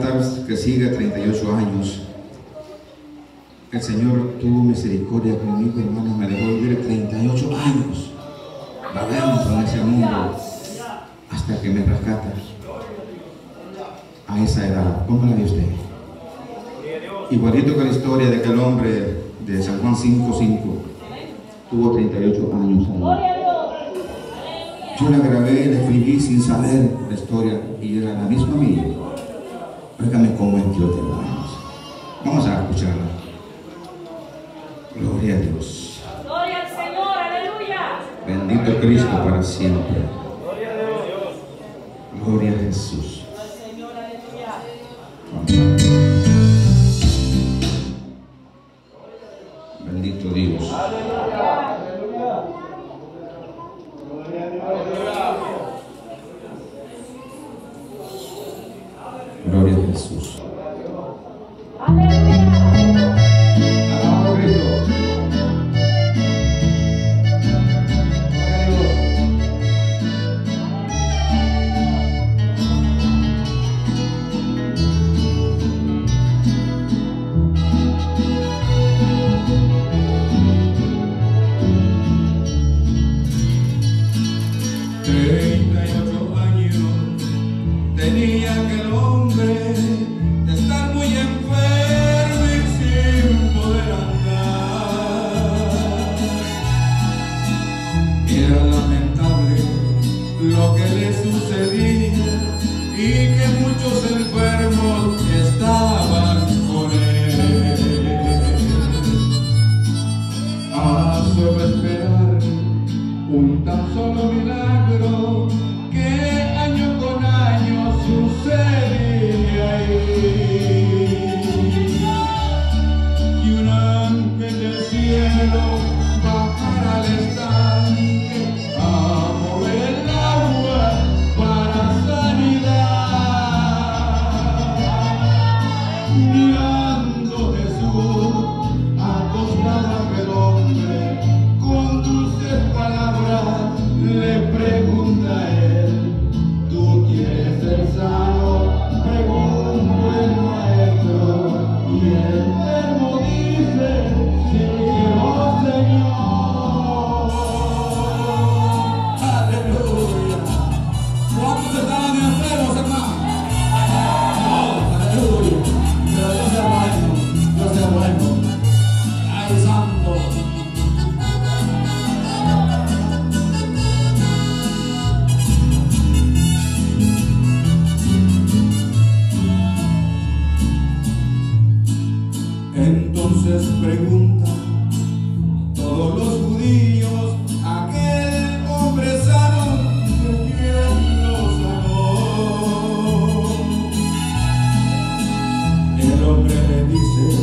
cantar que sigue 38 años. El Señor tuvo misericordia conmigo, hermano, me dejó vivir 38 años vagando en ese mundo hasta que me rescata a esa edad. ¿Cómo la ve usted? Igualito que la historia de aquel hombre de San Juan 5:5, tuvo 38 años ahí. Yo la grabé, la escribí sin saber la historia y era la misma mía. Óigame cómo es Dios de hermanos. Vamos a escucharla. Gloria a Dios. Gloria al Señor, aleluya. Bendito Cristo para siempre. Gloria a Jesús. Al Señor, aleluya. Bendito Dios. Gloria a Jesús. Aleluya. Alabado Cristo. Tenía aquel hombre de estar muy enfermo y sin poder andar. Era lamentable lo que le sucedía y que muchos enfermos estaban con él. A solo esperar un tan solo milagro que año con año sucedía ahí, y un ángel del cielo bajara al estanque a mover el agua para sanidad. Mirando Jesús acostado aquel hombre, con dulces palabras le pregunta a él: ¿tú quieres ser sano? Pregunta el maestro, y el enfermo dice: sí quiero, Señor. Aleluya. ¿Cuántos estaban enfermos, hermano? Todos, aleluya. Pero Dios es bueno, Dios es bueno. Ay, santo. Entonces preguntan todos los judíos: aquel hombre sano, ¿de quién lo sanó? El hombre le dice: